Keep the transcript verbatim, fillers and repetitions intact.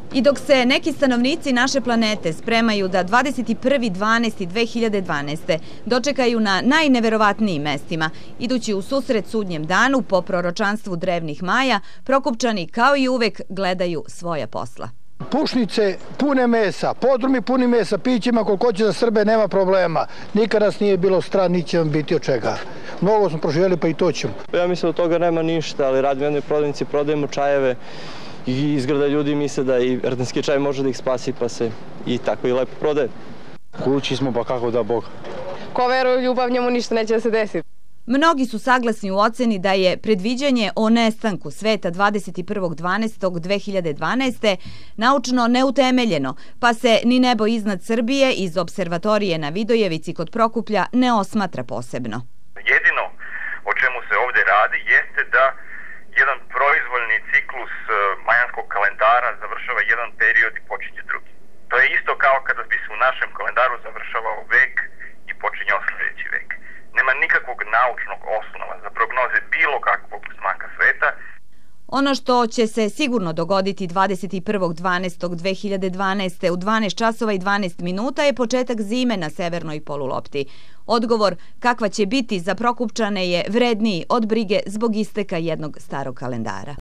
I dok se neki stanovnici naše planete spremaju da dvadeset prvi decembar dve hiljade dvanaeste. dočekaju na najneverovatnijim mestima, idući u susret sudnjem danu po proročanstvu drevnih Maja, Prokupčani kao i uvek gledaju svoja posla. Pušnice pune mesa, podrumi puni mesa, pićima koliko će za Srbe, nema problema. Nikad nas nije bilo stran, ni će vam biti od čega. Mnogo smo proživjeli, pa i to ćemo. Ja mislim da od toga nema ništa, ali radim u jednoj prodavnici, prodajemo čajeve i izgleda ljudi misle da i rtenski čaj može da ih spasi, pa se i tako i lepo prodaje. Kući smo, pa kako da Bog. Ko veruje u ljubav, njemu ništa neće da se desi. Mnogi su saglasni u oceni da je predviđanje o nestanku sveta dvadeset prvog decembra dve hiljade dvanaeste. naučno neutemeljeno, pa se ni nebo iznad Srbije iz observatorije na Vidojevici kod Prokuplja ne osmatra posebno. Jedino o čemu se ovdje radi jeste da jedan proizvoljni ciklus majanskog kalendara završava jedan period i počinje drugi. To je isto kao kada bi se u našem kalendaru završavao vek i počinjao sljedeći vek. Nema nikakvog naučnog osnova za prognoze bilo kakvog znaka sveta. Ono što će se sigurno dogoditi dvadeset prvog decembra dve hiljade dvanaeste. u dvanaest časova i dvanaest minuta je početak zime na severnoj polulopti. Odgovor kakva će biti za Prokupčane je vredniji od brige zbog isteka jednog starog kalendara.